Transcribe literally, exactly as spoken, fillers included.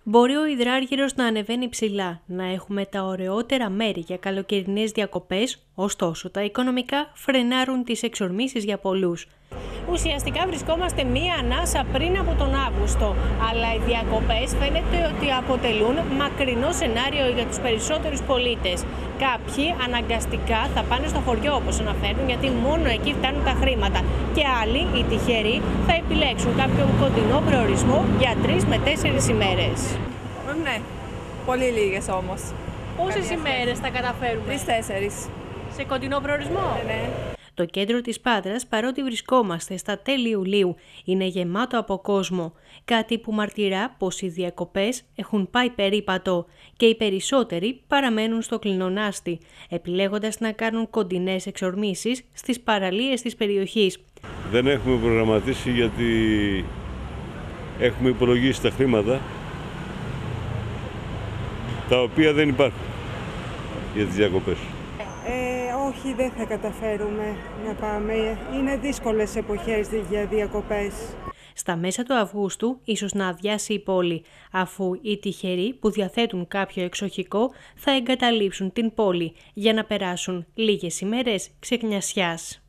Μπορεί ο υδράργυρος να ανεβαίνει ψηλά, να έχουμε τα ωραιότερα μέρη για καλοκαιρινές διακοπές, ωστόσο τα οικονομικά φρενάρουν τις εξορμήσεις για πολλούς. Ουσιαστικά βρισκόμαστε μία ανάσα πριν από τον Αύγουστο, αλλά οι διακοπές φαίνεται ότι αποτελούν μακρινό σενάριο για τους περισσότερους πολίτες. Κάποιοι αναγκαστικά θα πάνε στο χωριό, όπως αναφέρουν, γιατί μόνο εκεί φτάνουν τα χρήματα. Και άλλοι, οι τυχεροί, θα επιλέξουν κάποιον κοντινό προορισμό για τρεις με τέσσερις ημέρες. Ναι, πολύ λίγες όμως. Πόσες ημέρες θα καταφέρουμε? Τρεις-τέσσερις. Σε κοντινό προορισμό? Ναι, ναι. Το κέντρο της Πάτρας, παρότι βρισκόμαστε στα τέλη Ιουλίου, είναι γεμάτο από κόσμο, κάτι που μαρτυρά πως οι διακοπές έχουν πάει περίπατο και οι περισσότεροι παραμένουν στο κλεινονάστη, επιλέγοντας να κάνουν κοντινές εξορμήσεις στις παραλίες της περιοχής. Δεν έχουμε προγραμματίσει γιατί έχουμε υπολογίσει τα χρήματα, τα οποία δεν υπάρχουν για τις διακοπές. Ε, όχι, δεν θα καταφέρουμε να πάμε. Είναι δύσκολες εποχές για διακοπές. Στα μέσα του Αυγούστου ίσως να αδειάσει η πόλη, αφού οι τυχεροί που διαθέτουν κάποιο εξοχικό θα εγκαταλείψουν την πόλη για να περάσουν λίγες ημέρες ξεχνιασιάς.